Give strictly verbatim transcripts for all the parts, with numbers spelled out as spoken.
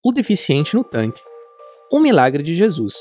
O deficiente no tanque. Um milagre de Jesus.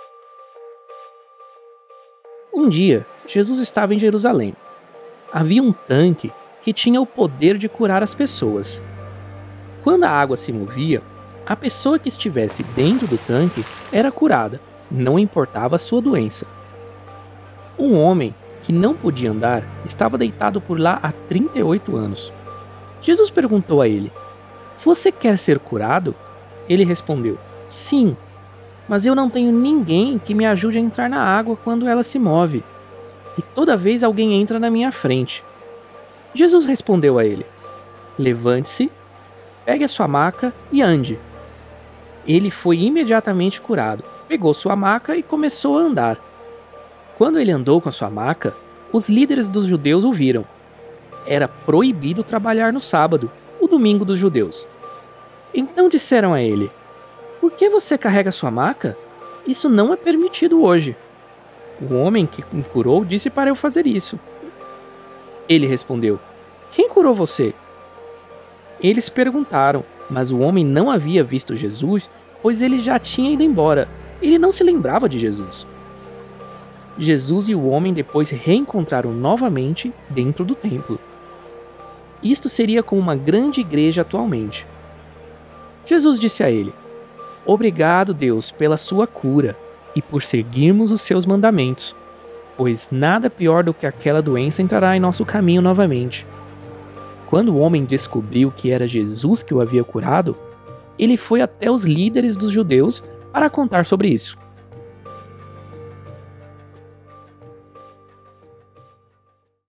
Um dia, Jesus estava em Jerusalém. Havia um tanque que tinha o poder de curar as pessoas. Quando a água se movia, a pessoa que estivesse dentro do tanque era curada, não importava a sua doença. Um homem que não podia andar estava deitado por lá há trinta e oito anos. Jesus perguntou a ele: "Você quer ser curado?" Ele respondeu: "Sim, mas eu não tenho ninguém que me ajude a entrar na água quando ela se move. E toda vez alguém entra na minha frente." Jesus respondeu a ele: "Levante-se, pegue a sua maca e ande." Ele foi imediatamente curado, pegou sua maca e começou a andar. Quando ele andou com a sua maca, os líderes dos judeus o viram. Era proibido trabalhar no sábado, o domingo dos judeus. Então disseram a ele: "Por que você carrega sua maca? Isso não é permitido hoje." O homem que me curou disse para eu fazer isso. Ele respondeu: "Quem curou você?" Eles perguntaram, mas o homem não havia visto Jesus, pois ele já tinha ido embora. Ele não se lembrava de Jesus. Jesus e o homem depois reencontraram novamente dentro do templo. Isto seria como uma grande igreja atualmente. Jesus disse a ele: "Obrigado, Deus, pela sua cura e por seguirmos os seus mandamentos, pois nada pior do que aquela doença entrará em nosso caminho novamente." Quando o homem descobriu que era Jesus que o havia curado, ele foi até os líderes dos judeus para contar sobre isso.